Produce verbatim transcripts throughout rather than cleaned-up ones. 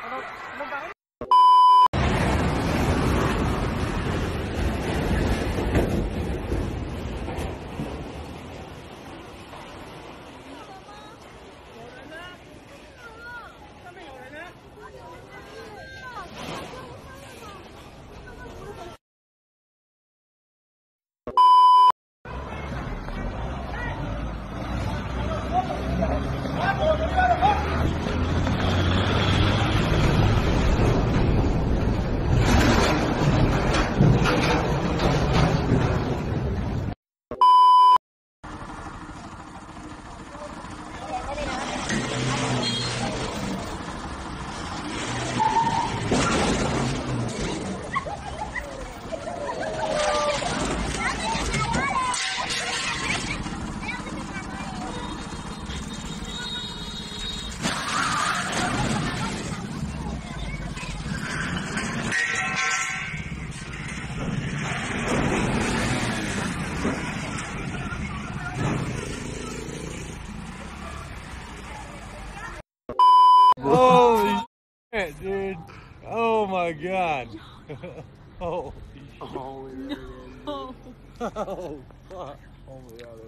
Holy shit, dude. Oh my god. Holy shit. Oh, yeah, no. Oh, fuck. Oh my god.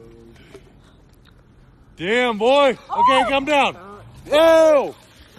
Damn, boy. Okay, come down. Whoa!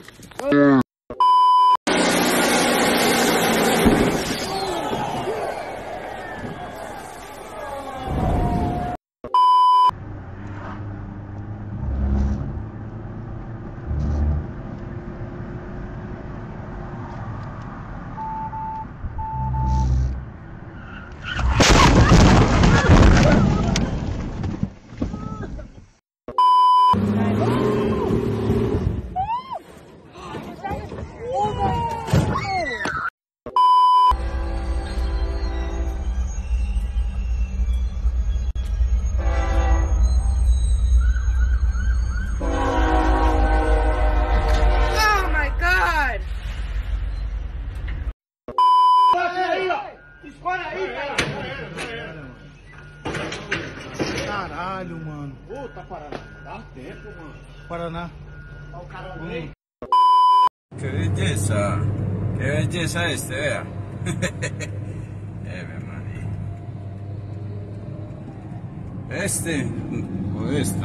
Caralho, mano. Puta, Paraná. Dá tempo, mano. Paraná. Olha o cara ali. Qué belleza. Qué belleza este, vea. Eh, mi hermanito. Este o esta.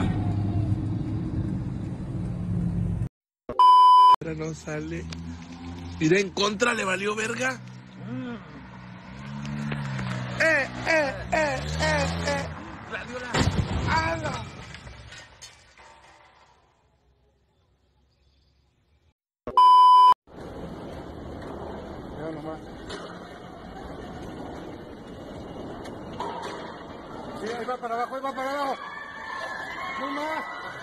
No sale. Mira, en contra le valió verga. Eh, eh, eh, eh, eh. Gladiola. ¡Hala! Ya nomás. Sí, ahí va para abajo, ahí va para abajo. No más.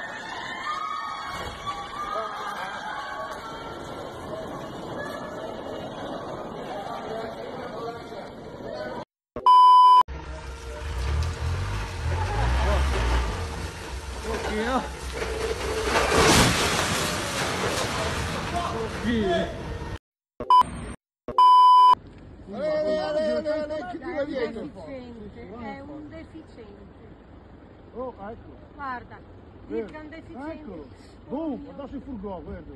È un deficiente. Oh, ecco. Guarda, dica un deficiente. Ecco. Boom, addosso il furgone, guarda.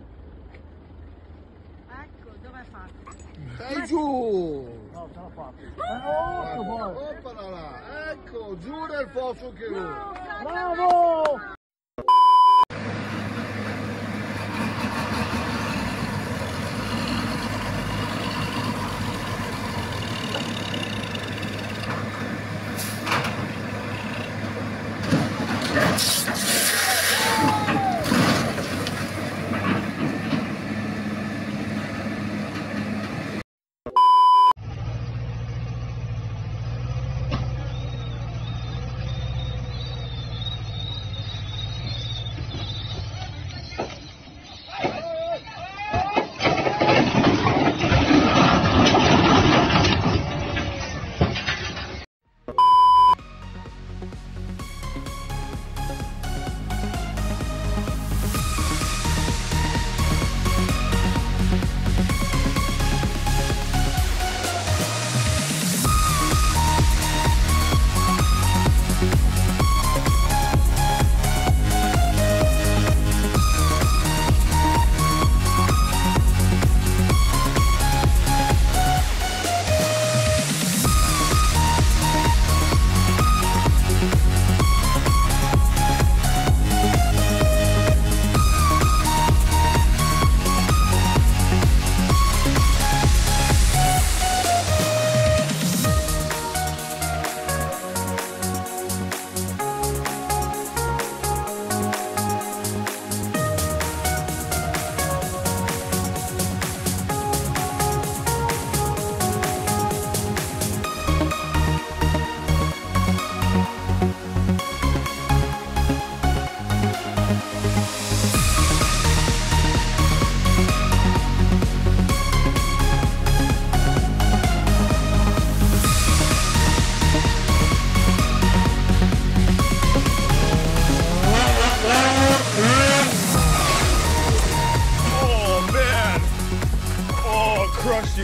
Ecco, dove è fatto? Dai giù! No, ce l'ha fatto. Eh, oh, poi. Oppala là! Ecco, giù nel fosso che lui! Bravo!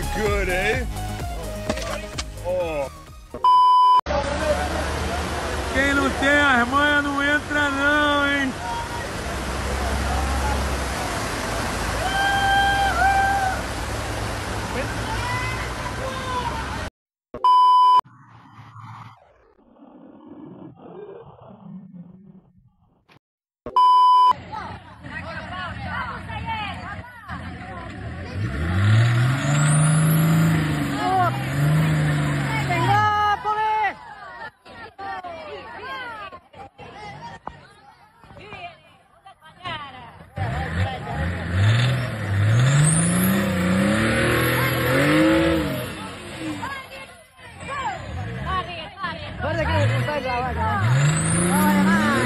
good, eh? Oh. Quem não tem as manhas não entra não, hein? Guarda che non stai là, guarda. Vai, vai.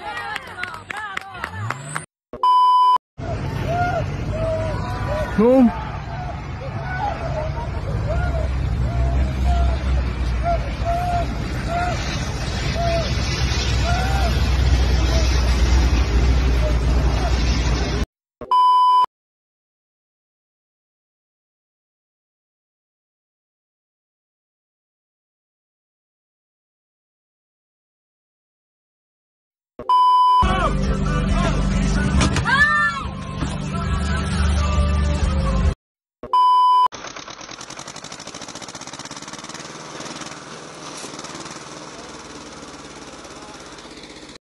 Boom.